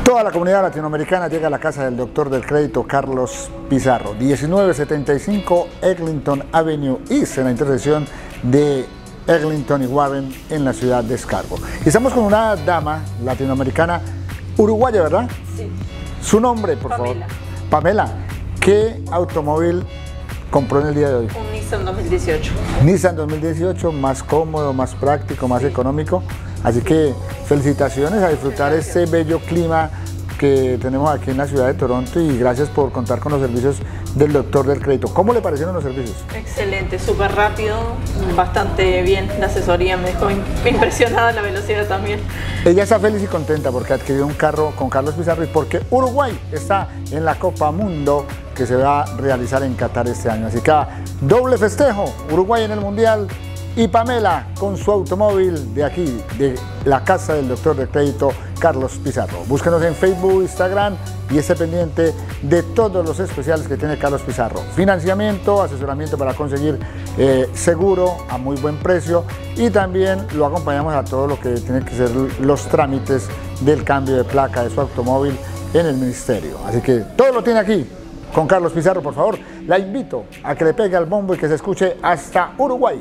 Toda la comunidad latinoamericana llega a la casa del doctor del crédito Carlos Pizarro, 1975 Eglinton Avenue East, en la intersección de Eglinton y Warren en la ciudad de Scarborough. Y estamos con una dama latinoamericana, uruguaya, ¿verdad? Sí. Su nombre, por favor. Pamela, ¿qué automóvil compró en el día de hoy? Un Nissan 2018. Nissan 2018, más cómodo, más práctico, más económico. Así que felicitaciones, a disfrutar este bello clima que tenemos aquí en la ciudad de Toronto y gracias por contar con los servicios del doctor del crédito. ¿Cómo le parecieron los servicios? Excelente, súper rápido, bastante bien la asesoría, me dejó impresionada la velocidad también. Ella está feliz y contenta porque adquirió un carro con Carlos Pizarro y porque Uruguay está en la Copa Mundo que se va a realizar en Qatar este año. Así que doble festejo, Uruguay en el Mundial y Pamela con su automóvil de aquí, de la casa del doctor de crédito Carlos Pizarro. Búsquenos en Facebook, Instagram y esté pendiente de todos los especiales que tiene Carlos Pizarro. Financiamiento, asesoramiento para conseguir seguro a muy buen precio y también lo acompañamos a todo lo que tiene que ser los trámites del cambio de placa de su automóvil en el ministerio. Así que todo lo tiene aquí con Carlos Pizarro, por favor. La invito a que le pegue al bombo y que se escuche hasta Uruguay.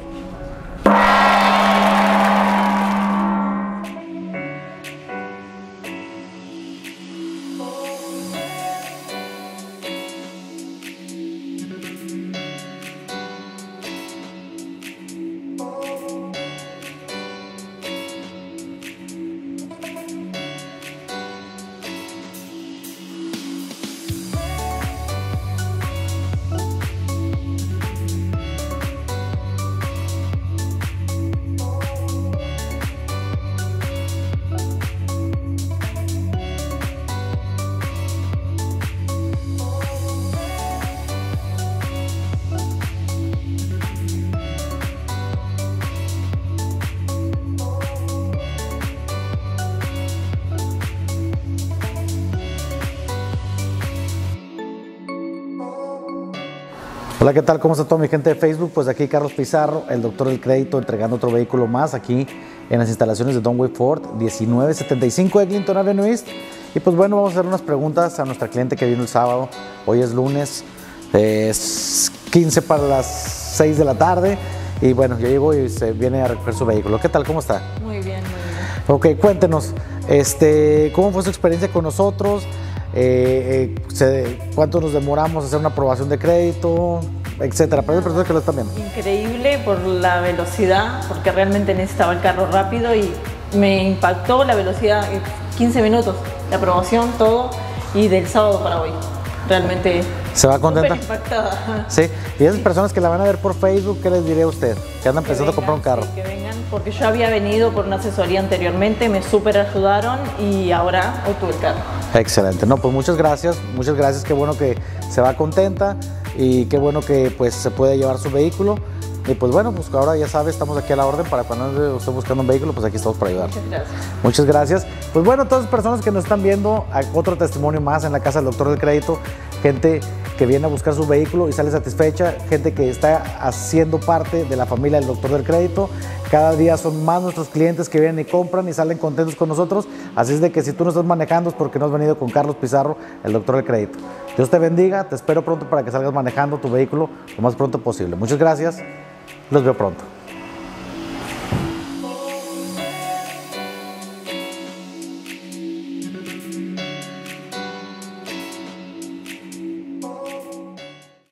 Hola, ¿qué tal? ¿Cómo está toda mi gente de Facebook? Pues aquí Carlos Pizarro, el doctor del crédito, entregando otro vehículo más aquí en las instalaciones de Donway Ford, 1975 Eglinton Avenue East. Y pues bueno, vamos a hacer unas preguntas a nuestra cliente que vino el sábado. Hoy es lunes, es 15 para las 6 de la tarde. Y bueno, ya llegó y se viene a recoger su vehículo. ¿Qué tal? ¿Cómo está? Muy bien, muy bien. Ok, cuéntenos, ¿cómo fue su experiencia con nosotros? ¿Cuánto nos demoramos a hacer una aprobación de crédito, etcétera? Para las personas que lo están viendo. Increíble por la velocidad, porque realmente necesitaba el carro rápido y me impactó la velocidad, 15 minutos, la aprobación, todo, y del sábado para hoy. Realmente ¿se va contenta? súper impactada. Sí, y esas personas que la van a ver por Facebook, ¿qué les diré a usted? Que andan pensando comprar un carro. Sí, que vengan, porque yo había venido por una asesoría anteriormente, me súper ayudaron y ahora obtuve el carro. Excelente, no, pues muchas gracias, qué bueno que se va contenta y qué bueno que pues se puede llevar su vehículo. Y pues bueno, pues ahora ya sabe, estamos aquí a la orden para cuando esté buscando un vehículo, pues aquí estamos para ayudar. Muchas gracias. Muchas gracias. Pues bueno, todas las personas que nos están viendo, otro testimonio más en la casa del doctor del crédito, gente que viene a buscar su vehículo y sale satisfecha, gente que está haciendo parte de la familia del doctor del crédito. Cada día son más nuestros clientes que vienen y compran y salen contentos con nosotros. Así es de que si tú no estás manejando es porque no has venido con Carlos Pizarro, el doctor del crédito. Dios te bendiga, te espero pronto para que salgas manejando tu vehículo lo más pronto posible. Muchas gracias, los veo pronto.